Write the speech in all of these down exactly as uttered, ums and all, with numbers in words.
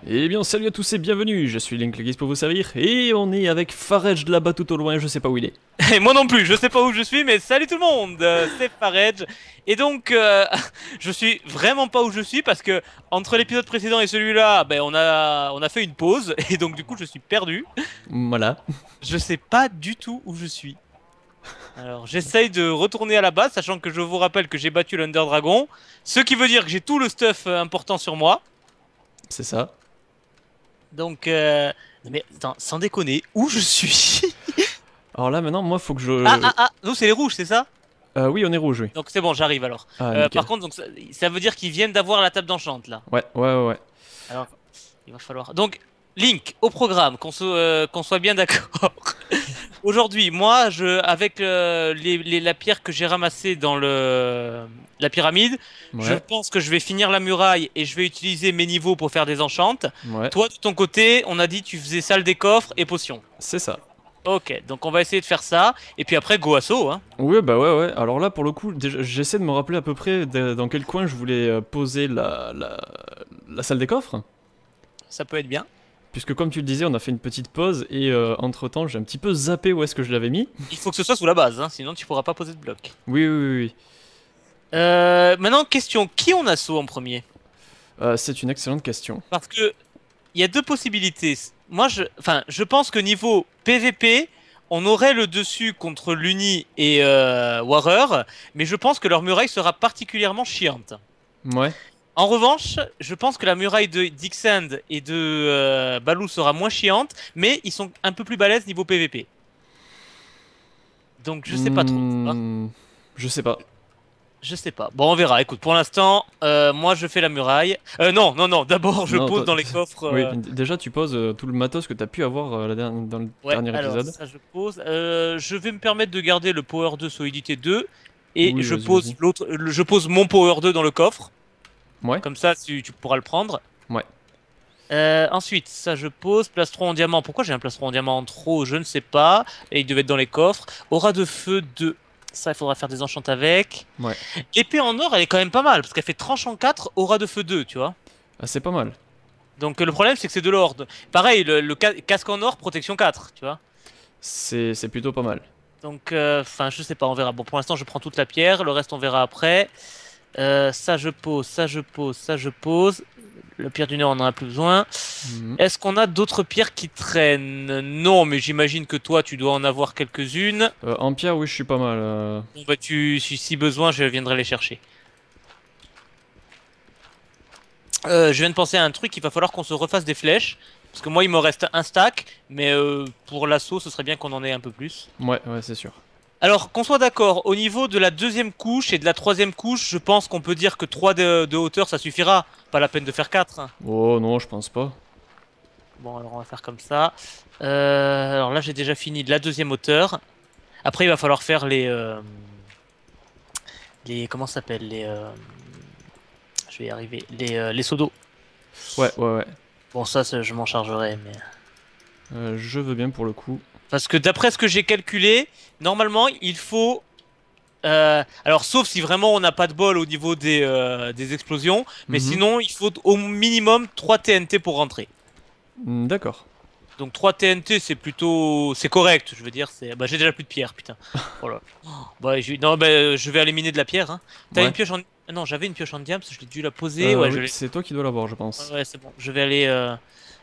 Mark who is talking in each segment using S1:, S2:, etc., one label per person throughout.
S1: Eh bien salut à tous et bienvenue, je suis Link le Guise pour vous servir et on est avec Farage là-bas tout au loin, je sais pas où il est.
S2: Et moi non plus, je sais pas où je suis, mais salut tout le monde, euh, c'est Farej. Et donc, euh, je suis vraiment pas où je suis parce que entre l'épisode précédent et celui-là, ben on a on a fait une pause et donc du coup je suis perdu.
S1: Voilà.
S2: Je sais pas du tout où je suis. Alors j'essaye de retourner à la base, sachant que je vous rappelle que j'ai battu l'Under Dragon, ce qui veut dire que j'ai tout le stuff euh, important sur moi.
S1: C'est ça.
S2: Donc, euh... mais attends, sans déconner, où je suis?
S1: Alors là maintenant moi faut que
S2: Ah
S1: je...
S2: ah ah, nous c'est les rouges, c'est ça?
S1: Euh, oui on est rouge, oui.
S2: Donc c'est bon, j'arrive alors.
S1: Ah
S2: Euh,
S1: nickel.
S2: par contre, donc ça, ça veut dire qu'ils viennent d'avoir la table d'enchant là.
S1: Ouais, ouais, ouais, ouais.
S2: Alors, il va falloir. Donc, Link, au programme, qu'on so- euh, qu'on soit bien d'accord. Aujourd'hui, moi, je, avec euh, les, les- la pierre que j'ai ramassée dans le, la pyramide, je
S1: Ouais,
S2: pense que je vais finir la muraille et je vais utiliser mes niveaux pour faire des enchantes.
S1: ouais,
S2: Toi, de ton côté, on a dit tu faisais salle des coffres et potions.
S1: c'est ça.
S2: Ok, donc on va essayer de faire ça. Et puis après, go assaut, hein.
S1: Oui bah ouais, ouais. Alors là pour le coup, déjà, j'essaie de me rappeler à peu près de- dans quel coin je voulais euh, poser la, la, la salle des coffres.
S2: Ça peut être bien.
S1: Puisque comme tu le disais, on a fait une petite pause et euh, entre temps j'ai un petit peu zappé où est-ce que je l'avais mis.
S2: Il faut que ce soit sous la base, hein, sinon tu pourras pas poser de bloc.
S1: Oui, oui, oui, oui.
S2: Euh, maintenant, question, qui on assaut en premier?
S1: Euh, c'est une excellente question.
S2: Parce que il y a deux possibilités. Moi, je, enfin, je pense que niveau P V P, on aurait le dessus contre Luni et euh, Warrer, mais je pense que leur muraille sera particulièrement chiante.
S1: Ouais.
S2: En revanche, je pense que la muraille de Dixand et de euh, Baloo sera moins chiante, mais ils sont un peu plus balèzes niveau P V P. Donc je sais pas trop. Tu vois.
S1: Hmm, je sais pas.
S2: Je sais pas. Bon, on verra. Écoute, pour l'instant, euh, moi je fais la muraille. Euh, non, non, non. D'abord, je
S1: Non,
S2: pose
S1: toi-
S2: dans les coffres.
S1: oui,
S2: euh,
S1: d- déjà tu poses euh, tout le matos que t'as pu avoir euh, la dernière- dans le
S2: Ouais,
S1: dernier
S2: alors
S1: épisode.
S2: ça je pose. Euh, je vais me permettre de garder le Power deux Solidité deux et
S1: Oui,
S2: je
S1: vas-y,
S2: pose
S1: vas-y.
S2: l'autre, le- je pose mon Power deux dans le coffre.
S1: Ouais,
S2: Comme ça, tu, tu pourras le prendre.
S1: ouais.
S2: Euh, ensuite, ça je pose. Plastron en diamant. Pourquoi j'ai un plastron en diamant en trop? Je ne sais pas. Et il devait être dans les coffres. Aura de feu deux. Ça, il faudra faire des enchantes avec.
S1: Ouais.
S2: L'épée en or, elle est quand même pas mal parce qu'elle fait tranchant quatre, aura de feu deux, tu vois.
S1: Ah, c'est pas mal.
S2: Donc euh, le problème, c'est que c'est de l'or. Pareil, le, le ca- casque en or, protection quatre, tu vois.
S1: C'est c'est plutôt pas mal.
S2: Donc, enfin, je sais pas, on verra. Bon, pour l'instant, je prends toute la pierre, le reste, on verra après. Euh, ça, je pose, ça, je pose, ça, je pose. La pierre du Nord, on en a plus besoin.
S1: Mhm.
S2: Est-ce qu'on a d'autres pierres qui traînent? Non, mais j'imagine que toi, tu dois en avoir quelques-unes.
S1: Euh, en pierre, oui, je suis pas mal. euh.
S2: Bon, bah, tu, si, si besoin, je viendrai les chercher. Euh, je viens de penser à un truc, il va falloir qu'on se refasse des flèches. Parce que moi, il me reste un stack, mais euh, pour l'assaut, ce serait bien qu'on en ait un peu plus.
S1: Ouais, ouais, c'est sûr.
S2: Alors, qu'on soit d'accord, au niveau de la deuxième couche et de la troisième couche, je pense qu'on peut dire que trois de, de hauteur, ça suffira. Pas la peine de faire quatre.
S1: Oh non, je pense pas.
S2: Bon, alors on va faire comme ça. Euh, alors là, j'ai déjà fini de la deuxième hauteur. Après, il va falloir faire les... euh, les comment ça s'appelle les... euh, je vais y arriver. Les, euh, les seaux d'eau.
S1: Ouais, ouais, ouais.
S2: Bon, ça, ça, je m'en chargerai, mais...
S1: Euh, je veux bien pour le coup.
S2: Parce que d'après ce que j'ai calculé, normalement, il faut... euh, alors, sauf si vraiment on n'a pas de bol au niveau des, euh, des explosions, mais
S1: Mhm.
S2: sinon, il faut au minimum trois T N T pour rentrer.
S1: Hmm, d'accord.
S2: Donc trois T N T, c'est plutôt... C'est correct, je veux dire. c'est bah, j'ai déjà plus de pierre, putain. Voilà. Bah, j'ai- non, bah, euh, je vais aller miner de la pierre. Hein. T'as
S1: Ouais.
S2: une pioche en... Ah non, j'avais une pioche en diamant, je l'ai dû la poser.
S1: Euh,
S2: Ouais, je
S1: oui,
S2: l'ai...
S1: c'est toi qui dois l'avoir, je pense.
S2: Ouais, ouais, c'est bon. Je vais aller... euh,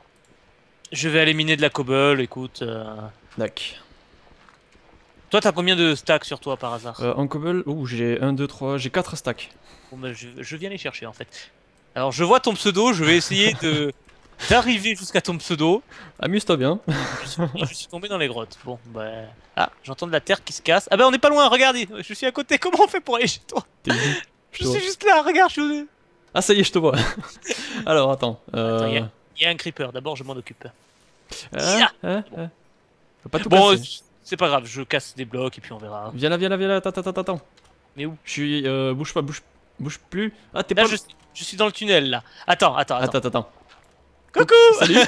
S2: Je vais aller miner de la cobble, écoute. euh.
S1: Dac.
S2: Toi, t'as combien de stacks sur toi, par hasard?
S1: Euh, en cobble, oh, j'ai un, deux, trois, j'ai quatre stacks.
S2: Bon, bah, je, je viens les chercher, en fait. Alors, je vois ton pseudo, je vais essayer de... d'arriver jusqu'à ton pseudo.
S1: Amuse-toi bien.
S2: Je suis, je suis tombé dans les grottes. Bon, bah... Ah, j'entends de la terre qui se casse. Ah bah, on n'est pas loin, regarde, je suis à côté. Comment on fait pour aller chez toi?
S1: T'es où? Je
S2: Je
S1: te vois.
S2: suis juste là, regarde, je suis...
S1: Ah, ça y est, je te vois. Alors, attends. Euh...
S2: Attends, il y a- il y a un creeper, d'abord, je m'en occupe.
S1: Hein,
S2: Ya.
S1: hein, hein. Faut pas tout
S2: Bon,
S1: casser.
S2: c'est pas grave, je casse des blocs et puis on verra.
S1: Viens là, viens là, viens là. Attends, attends, attends, attends.
S2: Mais où?
S1: Je suis. Euh, bouge pas, bouge, bouge plus. Ah, t'es
S2: Là,
S1: pas.
S2: je, je suis dans le tunnel, là. Attends, attends, attends.
S1: Attends, attends, attends.
S2: Coucou.
S1: Salut.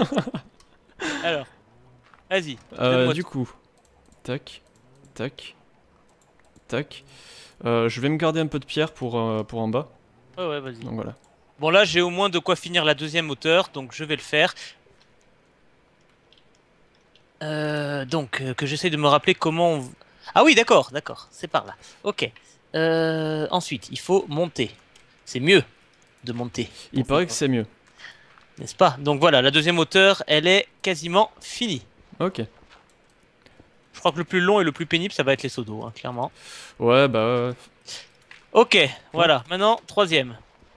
S2: Alors, vas-y,
S1: Euh,
S2: donne-moi
S1: du
S2: tout.
S1: coup, tac, tac, tac. Euh, je vais me garder un peu de pierre pour, euh, pour en bas.
S2: Ouais, ouais, vas-y.
S1: Donc voilà.
S2: Bon, là, j'ai au moins de quoi finir la deuxième hauteur, donc je vais le faire. Euh, donc, euh, que j'essaie de me rappeler comment on... Ah oui, d'accord, d'accord, c'est par là. Ok. Euh, ensuite, il faut monter. C'est mieux de monter.
S1: Il
S2: Pour faire-
S1: paraît que c'est mieux.
S2: N'est-ce pas? Donc voilà, la deuxième hauteur, elle est quasiment finie.
S1: Ok.
S2: Je crois que le plus long et le plus pénible, ça va être les seaux d'eau, hein, clairement.
S1: Ouais, bah ouais. ouais.
S2: Ok, voilà. Maintenant, troisième.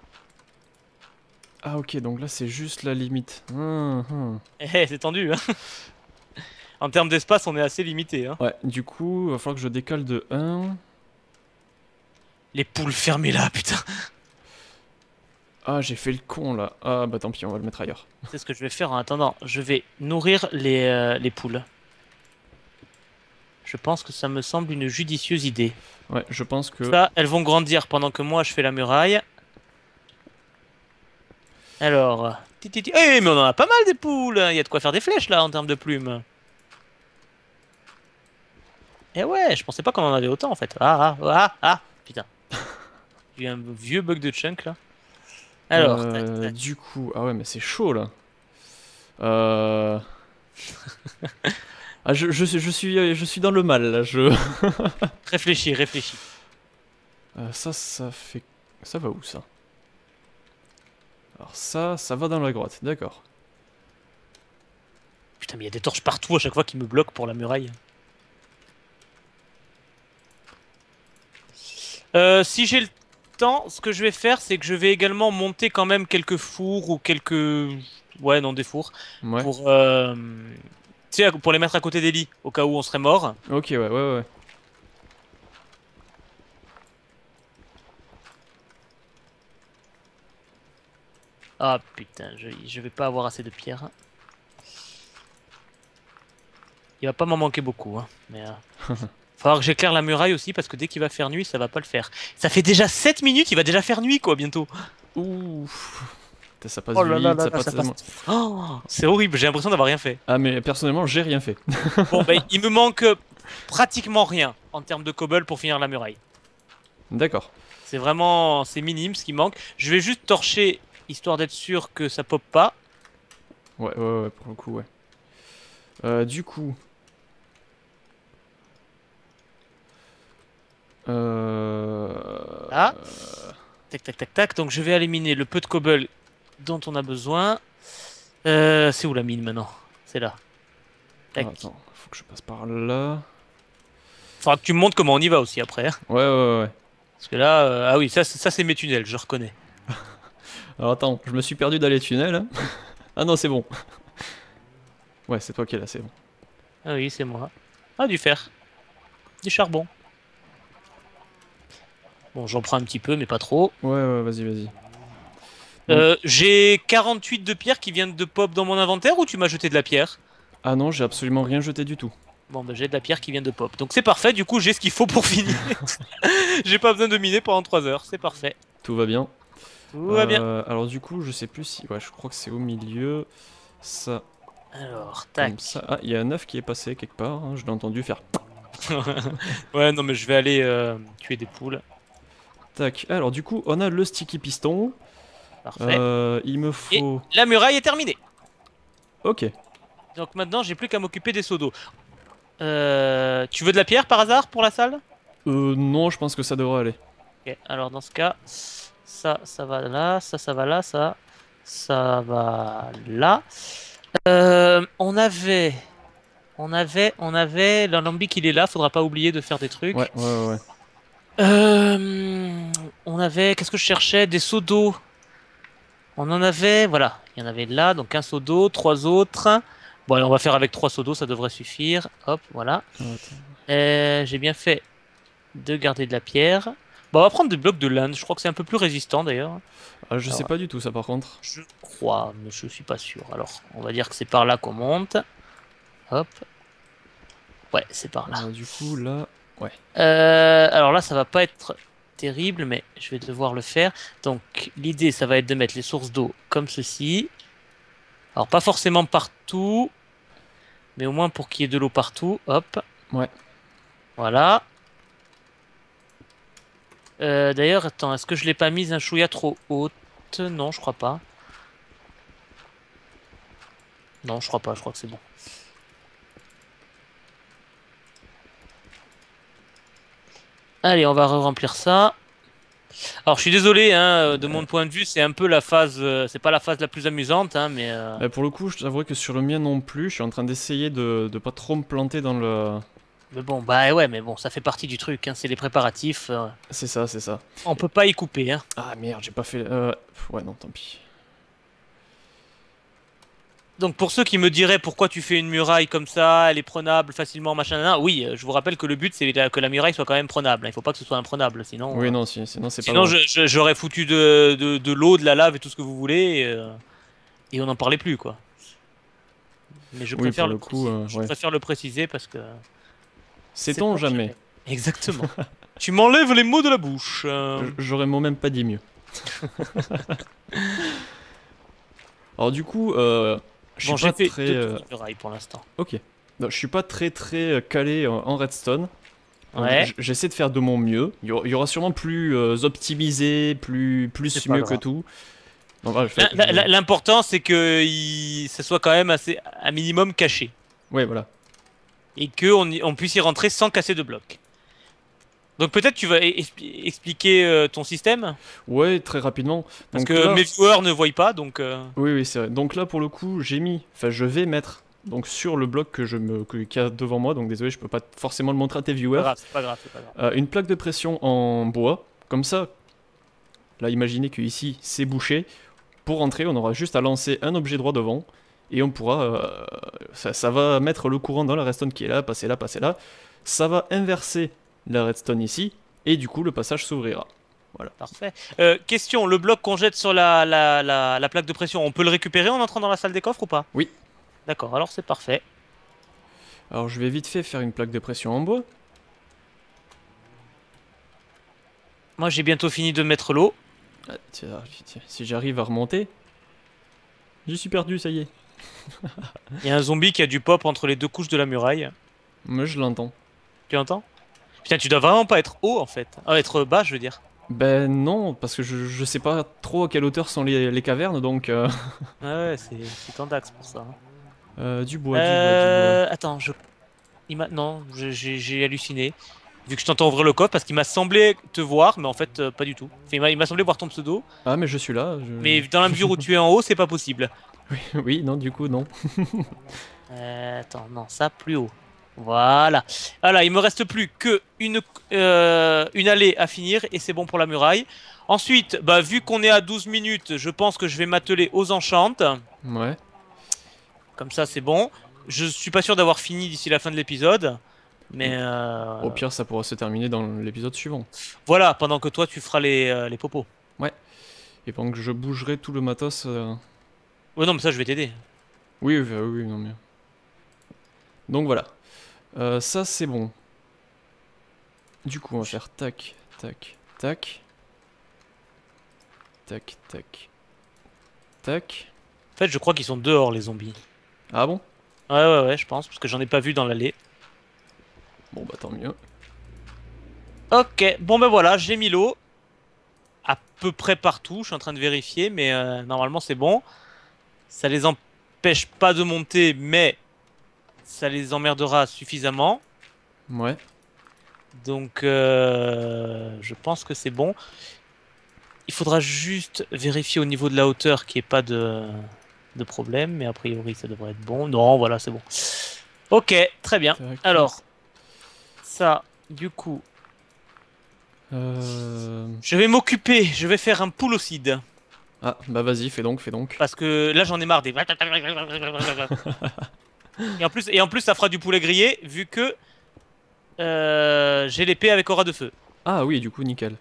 S1: Ah ok, donc là c'est juste la limite. Hum, hum.
S2: Eh, eh, c'est tendu, hein. En termes d'espace, on est assez limité, hein.
S1: Ouais, du coup, il va falloir que je décale de un.
S2: Les poules, fermez-la, putain.
S1: Ah, j'ai fait le con là. Ah bah tant pis, on va le mettre ailleurs.
S2: C'est ce que je vais faire en attendant. Je vais nourrir les, euh, les poules. Je pense que ça me semble une judicieuse idée.
S1: Ouais, je pense que...
S2: Ça, elles vont grandir pendant que moi je fais la muraille. Alors... ti, ti, ti- Eh, mais on en a pas mal des poules. Il y a de quoi faire des flèches là en termes de plumes. Eh ouais, je pensais pas qu'on en avait autant en fait. Ah, ah, ah, ah. Putain. J'ai eu un vieux bug de chunk là. Alors, tac,
S1: Euh,
S2: tac.
S1: du coup... Ah ouais, mais c'est chaud là. Euh... Ah, je, je, suis- je, suis, je suis dans le mal là, je...
S2: Réfléchis, réfléchis.
S1: Euh, ça, ça fait... Ça va où ça? Alors ça, ça va dans la grotte, d'accord.
S2: Putain, mais il y a des torches partout à chaque fois qui me bloquent pour la muraille. Euh, si j'ai le temps, ce que je vais faire, c'est que je vais également monter quand même quelques fours ou quelques... Ouais, non, des fours.
S1: Ouais.
S2: Pour, euh... tu sais, pour les mettre à côté des lits, au cas où on serait mort.
S1: Ok, ouais, ouais, ouais.
S2: Ah putain, je, je vais pas avoir assez de pierres. Il va pas m'en manquer beaucoup, hein. Mais, euh... falloir que j'éclaire la muraille aussi, parce que dès qu'il va faire nuit, ça va pas le faire. Ça fait déjà sept minutes, il va déjà faire nuit, quoi, bientôt.
S1: Ouh. Putain, ça passe
S2: Oh là là
S1: vite,
S2: là
S1: ça
S2: là,
S1: passe
S2: ça
S1: tellement...
S2: passe. Oh, c'est horrible, j'ai l'impression d'avoir rien fait.
S1: Ah mais personnellement, j'ai rien fait.
S2: Bon, bah, il me manque pratiquement rien en termes de cobble pour finir la muraille.
S1: D'accord.
S2: C'est vraiment, c'est minime ce qui manque. Je vais juste torcher, histoire d'être sûr que ça pop pas.
S1: Ouais, ouais, ouais, pour le coup, ouais. Euh, du coup... Euh...
S2: Ah. Tac, tac, tac, tac. Donc je vais éliminer le peu de cobble dont on a besoin. Euh, c'est où la mine maintenant? C'est là. Tac.
S1: Ah, attends, faut que je passe par là.
S2: Faudra que tu me montres comment on y va aussi après, hein.
S1: Ouais, ouais, ouais.
S2: Parce que là, euh, ah oui, ça, c'est- ça c'est mes tunnels, je reconnais.
S1: Alors attends, je me suis perdu dans les tunnels. hein. Ah non, c'est bon. Ouais, c'est toi qui es là, c'est bon.
S2: Ah oui, c'est moi. Ah, du fer. Du charbon. Bon, j'en prends un petit peu, mais pas trop.
S1: Ouais, ouais, vas-y, vas-y.
S2: Euh, j'ai quarante-huit de pierre qui viennent de pop dans mon inventaire ou tu m'as jeté de la pierre?
S1: Ah non, j'ai absolument rien jeté du tout.
S2: Bon, bah, j'ai de la pierre qui vient de pop. Donc c'est parfait, du coup j'ai ce qu'il faut pour finir. J'ai pas besoin de miner pendant trois heures, c'est parfait.
S1: Tout va bien.
S2: Tout va bien.
S1: Euh, alors du coup, je sais plus si... Ouais, je crois que c'est au milieu. Ça,
S2: Alors,
S1: comme
S2: tac.
S1: ça. Ah, il y a un œuf qui est passé quelque part. hein, Je l'ai entendu faire...
S2: Ouais, non, mais je vais aller euh, tuer des poules.
S1: Tac. Alors du coup, on a le sticky piston.
S2: Parfait.
S1: Euh, il me faut...
S2: La muraille est terminée.
S1: Ok.
S2: Donc maintenant, j'ai plus qu'à m'occuper des seaux d'eau. Euh, tu veux de la pierre par hasard pour la salle?
S1: Euh, non, je pense que ça devrait aller.
S2: Ok, alors dans ce cas, ça, ça va là, ça, ça va là, ça, ça va là. Euh, on avait, on avait, on avait, l'alambic il est là, faudra pas oublier de faire des trucs.
S1: Ouais, ouais, ouais. ouais.
S2: Euh, on avait, qu'est-ce que je cherchais? Des seaux d'eau. On en avait, voilà, il y en avait là, donc un seau d'eau, trois autres. Bon, allez, on va faire avec trois seaux d'eau, ça devrait suffire. Hop, voilà.
S1: Ah, attends.
S2: Euh, j'ai bien fait de garder de la pierre. Bon, on va prendre des blocs de laine. Je crois que c'est un peu plus résistant d'ailleurs.
S1: Ah, je sais
S2: Alors,
S1: pas du tout ça par contre.
S2: Je crois, mais je suis pas sûr. Alors, on va dire que c'est par là qu'on monte. Hop. Ouais, c'est par là.
S1: Euh, du coup, là... Ouais.
S2: Euh, alors là, ça va pas être terrible, mais je vais devoir le faire. Donc, l'idée, ça va être de mettre les sources d'eau comme ceci. Alors, pas forcément partout, mais au moins pour qu'il y ait de l'eau partout. Hop.
S1: Ouais.
S2: Voilà. Euh, D'ailleurs, attends, est-ce que je l'ai pas mise un chouïa trop haute? tête, non, je crois pas. Non, je crois pas, je crois que c'est bon. Allez, on va remplir ça. Alors, je suis désolé, hein, de mon point de vue, c'est un peu la phase, euh, c'est pas la phase la plus amusante, hein, mais. Euh...
S1: Bah, pour le coup, je t'avouerai que sur le mien non plus, je suis en train d'essayer de, de pas trop me planter dans le.
S2: Mais bon, bah ouais, mais bon, ça fait partie du truc, hein, c'est les préparatifs. Euh...
S1: C'est ça, c'est ça.
S2: On peut pas y couper, hein.
S1: Ah merde, j'ai pas fait. Euh... Ouais, non, tant pis.
S2: Donc pour ceux qui me diraient pourquoi tu fais une muraille comme ça, elle est prenable facilement, machin, nan, nan, oui, je vous rappelle que le but c'est que la muraille soit quand même prenable. Il faut pas que ce soit imprenable, sinon.
S1: Oui,
S2: euh,
S1: non, si, sinon c'est pas.
S2: Sinon j'aurais foutu de, de, de l'eau, de la lave et tout ce que vous voulez, et, euh, et on n'en parlait plus, quoi. Mais je
S1: oui,
S2: préfère,
S1: le
S2: le,
S1: coup, euh,
S2: je
S1: ouais.
S2: préfère le préciser parce que.
S1: Sait-on jamais. jamais.
S2: Exactement. Tu m'enlèves les mots de la bouche. Euh...
S1: J'aurais moi-même pas dit mieux. Alors du coup, euh, je
S2: bon,
S1: suis pas
S2: fait
S1: très.
S2: Deux
S1: euh...
S2: murailles pour l'instant.
S1: Ok. Non, je suis pas très très calé en redstone.
S2: Ouais.
S1: J'essaie de faire de mon mieux. Il y aura sûrement plus euh, optimisé, plus plus mieux que tout.
S2: L'important c'est que il... ça soit quand même assez un minimum caché.
S1: Ouais, voilà.
S2: Et qu'on on puisse y rentrer sans casser de blocs. Donc peut-être tu vas expli expliquer euh, ton système.
S1: Ouais, très rapidement.
S2: Parce
S1: donc
S2: que
S1: là...
S2: mes viewers ne voient pas, donc... Euh...
S1: Oui, oui, c'est vrai. Donc là, pour le coup, j'ai mis... Enfin, je vais mettre donc sur le bloc que je me qu'il y a devant moi, donc désolé, je peux pas forcément le montrer à tes viewers.
S2: C'est pas grave, c'est pas grave. pas grave.
S1: Euh, une plaque de pression en bois, comme ça. Là, imaginez que ici, c'est bouché. Pour rentrer, on aura juste à lancer un objet droit devant. Et on pourra... Euh, ça, ça va mettre le courant dans la redstone qui est là, passer là, passer là. Ça va inverser la redstone ici. Et du coup, le passage s'ouvrira. Voilà.
S2: Parfait. Euh, question, le bloc qu'on jette sur la, la, la, la plaque de pression, on peut le récupérer en entrant dans la salle des coffres ou pas?
S1: Oui.
S2: D'accord, alors c'est parfait.
S1: Alors je vais vite fait faire une plaque de pression en bois.
S2: Moi j'ai bientôt fini de mettre l'eau.
S1: Ah, tiens, tiens, si j'arrive à remonter... J'y suis perdu, ça y est.
S2: Il y a un zombie qui a du pop entre les deux couches de la muraille.
S1: Moi je l'entends.
S2: Tu l'entends? Putain, tu dois vraiment pas être haut en fait. Ah, être bas, je veux dire.
S1: Ben non, parce que je, je sais pas trop à quelle hauteur sont les, les cavernes, donc... Euh...
S2: Ah ouais, c'est tendax pour ça. Hein.
S1: Euh, du bois,
S2: euh,
S1: du bois, du bois.
S2: Attends, je... Il m'a... Non, j'ai halluciné. Vu que je t'entends ouvrir le coffre, parce qu'il m'a semblé te voir, mais en fait, euh, pas du tout. Enfin, il m'a semblé voir ton pseudo.
S1: Ah, mais je suis là. Je...
S2: Mais dans la mesure où tu es en haut, c'est pas possible.
S1: Oui, oui, non, du coup, non.
S2: euh, attends, non, ça, plus haut. Voilà. Voilà, il me reste plus que une, euh, une allée à finir, et c'est bon pour la muraille. Ensuite, bah, vu qu'on est à douze minutes, je pense que je vais m'atteler aux enchantes.
S1: Ouais.
S2: Comme ça, c'est bon. Je suis pas sûr d'avoir fini d'ici la fin de l'épisode. Mais euh...
S1: Au pire, ça pourra se terminer dans l'épisode suivant.
S2: Voilà, pendant que toi, tu feras les, euh, les popos.
S1: Ouais. Et pendant que je bougerai tout le matos... Euh...
S2: Ouais, non, mais ça, je vais t'aider.
S1: Oui, oui, oui, non, mais... Donc, voilà. Euh, ça, c'est bon. Du coup, on va faire tac, tac, tac. Tac, tac. Tac.
S2: En fait, je crois qu'ils sont dehors, les zombies.
S1: Ah bon?
S2: Ouais, ouais, ouais, je pense, parce que j'en ai pas vu dans l'allée.
S1: Bon, bah tant mieux.
S2: Ok, bon ben voilà, j'ai mis l'eau. À peu près partout, je suis en train de vérifier, mais euh, normalement c'est bon. Ça les empêche pas de monter, mais ça les emmerdera suffisamment.
S1: Ouais.
S2: Donc, euh, je pense que c'est bon. Il faudra juste vérifier au niveau de la hauteur qu'il n'y ait pas de, de problème, mais a priori ça devrait être bon. Non, voilà, c'est bon. Ok, très bien. Tac. Alors, ça, du coup...
S1: Euh...
S2: Je vais m'occuper, je vais faire un poulocide.
S1: Ah, bah vas-y, fais donc, fais donc.
S2: Parce que là j'en ai marre des... et, en plus, et en plus ça fera du poulet grillé, vu que euh, j'ai l'épée avec aura de feu.
S1: Ah oui, du coup, nickel.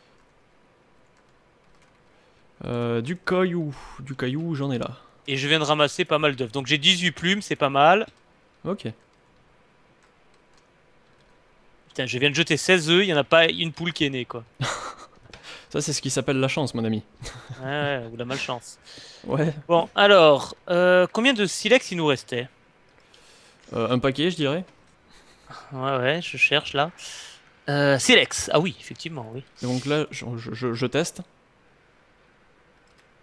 S1: Euh, du caillou, du caillou, j'en ai là.
S2: Et je viens de ramasser pas mal d'œufs. Donc j'ai dix-huit plumes, c'est pas mal.
S1: Ok.
S2: Putain, je viens de jeter seize œufs, il n'y en a pas une poule qui est née, quoi.
S1: Ça, c'est ce qui s'appelle la chance, mon ami.
S2: Ouais, ou la malchance.
S1: Ouais.
S2: Bon, alors, euh, combien de silex il nous restait?
S1: euh, Un paquet, je dirais.
S2: Ouais, ouais, je cherche là. Euh, silex, ah oui, effectivement, oui.
S1: Et donc là, je, je, je teste.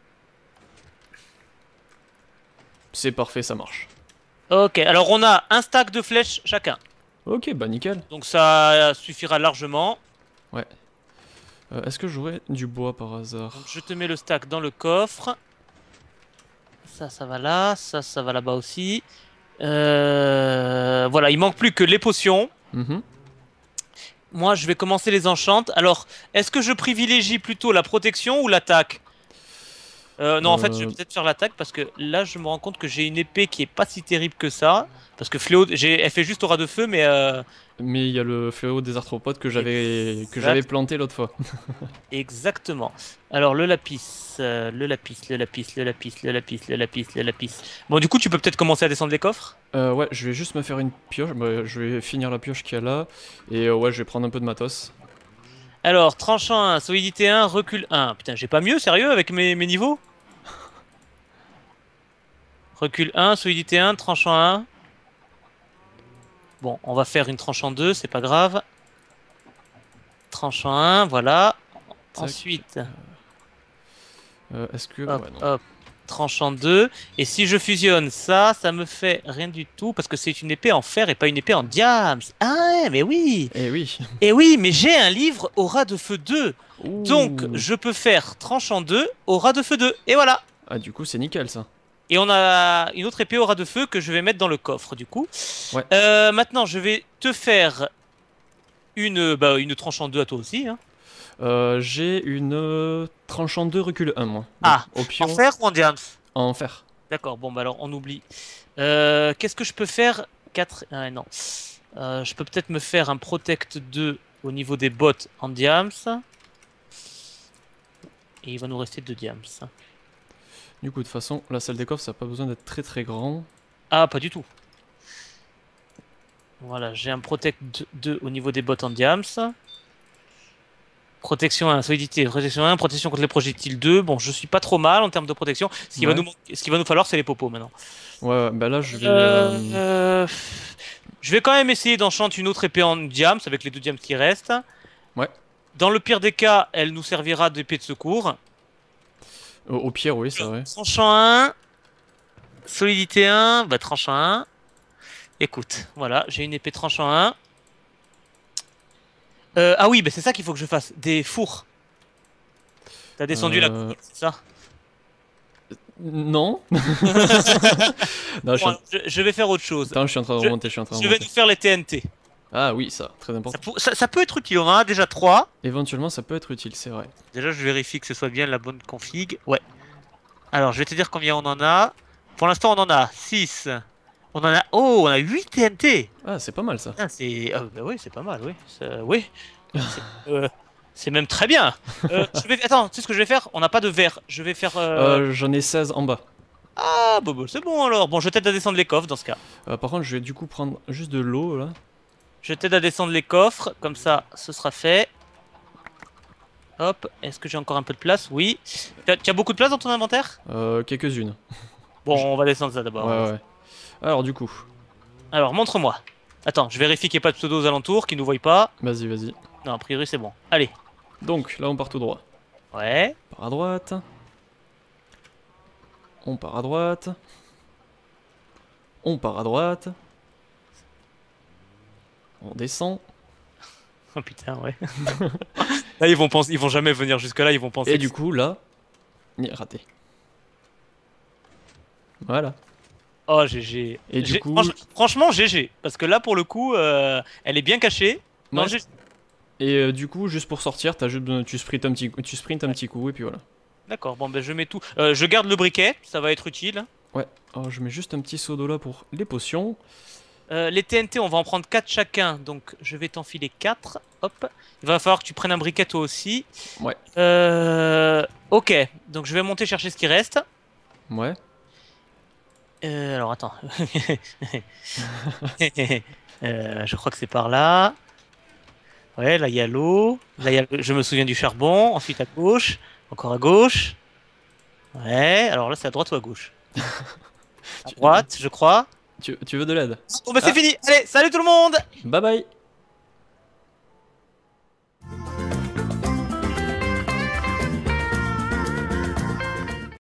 S1: c'est parfait, ça marche.
S2: Ok, alors on a un stack de flèches chacun.
S1: Ok, bah nickel.
S2: Donc ça suffira largement.
S1: Ouais. Euh, Est-ce que j'aurais du bois par hasard?
S2: Donc je te mets le stack dans le coffre. Ça, ça va là. Ça, ça va là-bas aussi. Euh... Voilà, il manque plus que les potions.
S1: Mhm.
S2: Moi, je vais commencer les enchantes. Alors, est-ce que je privilégie plutôt la protection ou l'attaque? Euh, non, en fait, je vais
S1: Euh,
S2: peut-être faire l'attaque parce que là, je me rends compte que j'ai une épée qui est pas si terrible que ça. Parce que Fléau, j'ai, elle fait juste aura de feu, mais euh,
S1: Mais il y a le fléau des arthropodes que j'avais que
S2: Exact.
S1: j'avais planté l'autre fois.
S2: exactement. Alors, le lapis, euh, le lapis, le lapis, le lapis, le lapis, le lapis, le lapis. Bon, du coup, tu peux peut-être commencer à descendre les coffres.
S1: Euh, ouais, je vais juste me faire une pioche. Bah, je vais finir la pioche qu'il y a là. Et euh, ouais, je vais prendre un peu de matos.
S2: Alors, tranchant un, solidité un, recul un. Putain, j'ai pas mieux, sérieux, avec mes, mes niveaux? Recul un, solidité un, tranchant un. Bon, on va faire une tranche en deux, c'est pas grave. Tranche en un, voilà.
S1: Tac.
S2: Ensuite,
S1: Euh, Est-ce que...
S2: hop,
S1: Ouais, non.
S2: hop, tranche en deux. Et si je fusionne ça, ça me fait rien du tout parce que c'est une épée en fer et pas une épée en diams. Ah ouais, mais oui.
S1: Eh oui.
S2: Et oui, mais j'ai un livre aura de feu deux. Donc,
S1: Ouh.
S2: je peux faire tranche en deux, aura de feu deux. Et voilà.
S1: Ah, du coup, c'est nickel ça.
S2: Et on a une autre épée aura de feu que je vais mettre dans le coffre du coup.
S1: Ouais.
S2: Euh, maintenant, je vais te faire une, bah, une tranche en deux à toi aussi. Hein.
S1: Euh, J'ai une euh, tranchant deux recul un, moi. Donc,
S2: Ah,
S1: au pire,
S2: en fer ou en diams?
S1: en fer.
S2: D'accord, bon bah alors on oublie. Euh, Qu'est-ce que je peux faire? quatre... Ah, non. Euh, je peux peut-être me faire un Protect deux au niveau des bottes en diams. Et il va nous rester deux diams.
S1: Du coup, de toute façon, la salle des coffres, ça n'a pas besoin d'être très très grand.
S2: Ah, pas du tout. Voilà, j'ai un Protect deux au niveau des bottes en diams. Protection un, solidité, protection un, protection contre les projectiles deux. Bon, je suis pas trop mal en termes de protection. Ce qui,
S1: Ouais.
S2: va, nous, manquer- ce qui va nous falloir, c'est les popos maintenant.
S1: Ouais, ouais, bah là, je vais...
S2: Euh,
S1: euh,
S2: euh, je vais quand même essayer d'enchanter une autre épée en diams avec les deux diams qui restent.
S1: Ouais.
S2: Dans le pire des cas, elle nous servira d'épée de secours.
S1: Au, au pire, oui, c'est vrai.
S2: Tranchant un, solidité un, bah tranchant un. Écoute, voilà, j'ai une épée tranchant un. Euh, ah oui, bah c'est ça qu'il faut que je fasse, des fours. T'as descendu la
S1: Euh,
S2: cour, c'est ça?
S1: Non. Non, je suis,
S2: Bon,
S1: en...
S2: je, je vais faire autre chose.
S1: Attends, je suis en train de
S2: Je-
S1: remonter, je suis en train de
S2: Je vais
S1: remonter.
S2: nous faire les T N T.
S1: Ah oui, ça, très
S2: Ça,
S1: important.
S2: pour- ça- ça peut être utile, on en a déjà trois.
S1: Éventuellement, ça peut être utile, c'est vrai.
S2: Déjà, je vérifie que ce soit bien la bonne config. Ouais. Alors, je vais te dire combien on en a. Pour l'instant, on en a six. On en a... Oh, on a huit T N T.
S1: Ah, c'est pas mal ça.
S2: Ah, c'est... ah, bah oui, c'est pas mal, oui. Ça- Oui. C'est euh, c'est même très bien. Euh, je vais... Attends, tu sais ce que je vais faire? On n'a pas de verre. Je vais faire... euh,
S1: Euh, J'en ai seize en bas.
S2: Ah, bah, bah, c'est bon alors. Bon, je t'aide à descendre les coffres dans ce cas.
S1: Euh, par contre, je vais du coup prendre juste de l'eau là.
S2: Je t'aide à descendre les coffres. Comme ça, ce sera fait. Hop. Est-ce que j'ai encore un peu de place? Oui. Tu as, tu as beaucoup de place dans ton inventaire?
S1: Euh, quelques-unes.
S2: Bon, on va descendre ça d'abord.
S1: Ouais, ouais. Alors, du coup,
S2: Alors, montre-moi. Attends, je vérifie qu'il n'y ait pas de pseudo aux alentours, qu'ils nous voient pas.
S1: vas-y, vas-y.
S2: Non, a priori, c'est bon. Allez.
S1: Donc, là, on part tout droit.
S2: Ouais.
S1: On part à droite. On part à droite. On part à droite. On descend.
S2: Oh putain, ouais. Là, ils vont penser, ils vont jamais venir jusque là, ils vont penser.
S1: Et
S2: que
S1: du
S2: c'est-
S1: coup, là, ni- raté. Voilà.
S2: Oh, G G.
S1: Et du
S2: G-
S1: coup-
S2: franch- franchement, G G. Parce que là, pour le coup, euh, elle est bien cachée. Non,
S1: Ouais.
S2: G G.
S1: Et euh, du coup, juste pour sortir, t'as juste besoin- tu sprintes un petit, tu sprintes un petit coup et puis voilà.
S2: D'accord, bon, ben je mets tout. Euh, je garde le briquet, ça va être utile.
S1: Ouais. Alors, je mets juste un petit seau d'eau là pour les potions.
S2: Euh, les T N T, on va en prendre quatre chacun. Donc, je vais t'enfiler quatre. Hop. Il va falloir que tu prennes un briquet toi aussi.
S1: Ouais.
S2: Euh, ok, donc je vais monter chercher ce qui reste.
S1: Ouais.
S2: Euh, alors attends. Euh, je crois que c'est par là. Ouais, là il y a l'eau. Là il y a le- je me souviens du charbon. Ensuite à gauche. Encore à gauche. Ouais, alors là c'est à droite ou à gauche? À droite, je crois.
S1: Tu, tu veux de l'aide?
S2: Bon bah c'est
S1: Ah.
S2: fini. Allez, salut tout le monde!
S1: Bye bye.